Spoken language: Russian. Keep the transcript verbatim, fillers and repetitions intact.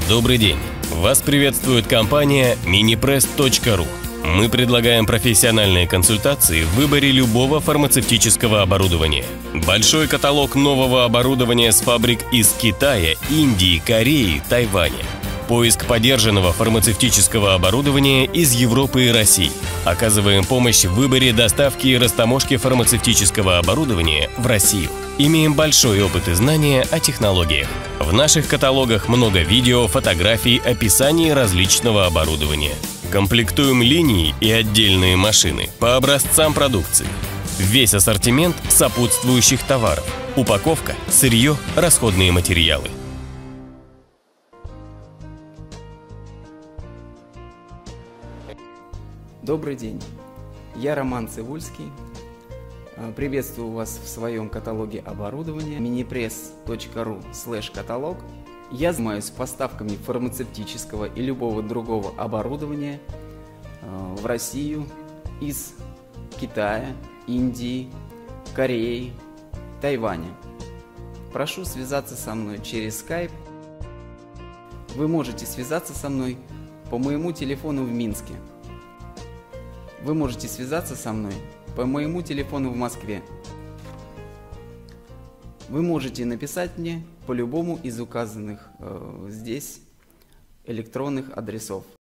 Добрый день! Вас приветствует компания Minipress точка ру. Мы предлагаем профессиональные консультации в выборе любого фармацевтического оборудования. Большой каталог нового оборудования с фабрик из Китая, Индии, Кореи, Тайваня. Поиск подержанного фармацевтического оборудования из Европы и России. Оказываем помощь в выборе доставки и растаможки фармацевтического оборудования в Россию. Имеем большой опыт и знания о технологиях. В наших каталогах много видео, фотографий, описаний различного оборудования. Комплектуем линии и отдельные машины по образцам продукции. Весь ассортимент сопутствующих товаров. Упаковка, сырье, расходные материалы. Добрый день, я Роман Цивульский. Приветствую вас в своем каталоге оборудования Minipress точка ру слэш каталог. Я занимаюсь поставками фармацевтического и любого другого оборудования в Россию из Китая, Индии, Кореи, Тайваня. Прошу связаться со мной через Skype. Вы можете связаться со мной по моему телефону в Минске. Вы можете связаться со мной по моему телефону в Москве. Вы можете написать мне по любому из указанных э, здесь электронных адресов.